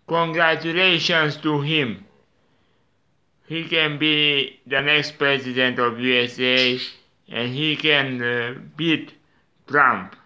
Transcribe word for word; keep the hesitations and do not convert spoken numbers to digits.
Congratulations to him. He can be the next president of U S A and he can uh, beat Trump.